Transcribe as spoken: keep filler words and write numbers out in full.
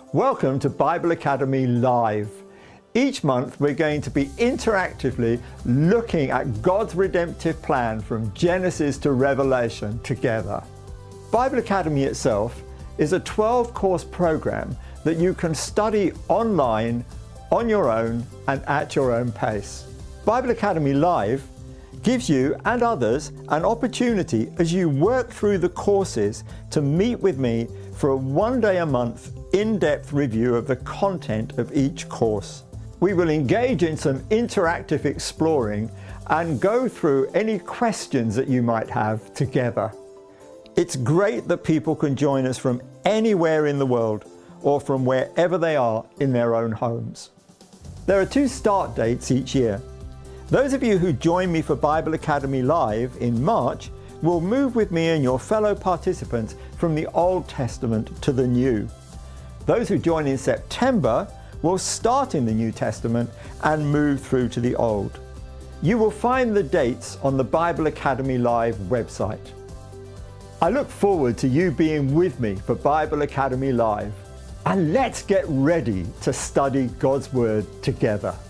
Welcome to Bible Academy Live. Each month we're going to be interactively looking at God's redemptive plan from Genesis to Revelation together. Bible Academy itself is a twelve course program that you can study online, on your own and at your own pace. Bible Academy Live gives you and others an opportunity as you work through the courses to meet with me for a one day a month in-depth review of the content of each course. We will engage in some interactive exploring and go through any questions that you might have together. It's great that people can join us from anywhere in the world or from wherever they are in their own homes. There are two start dates each year. Those of you who join me for Bible Academy Live in March will move with me and your fellow participants from the Old Testament to the New. Those who join in September will start in the New Testament and move through to the Old. You will find the dates on the Bible Academy Live website. I look forward to you being with me for Bible Academy Live. And let's get ready to study God's Word together.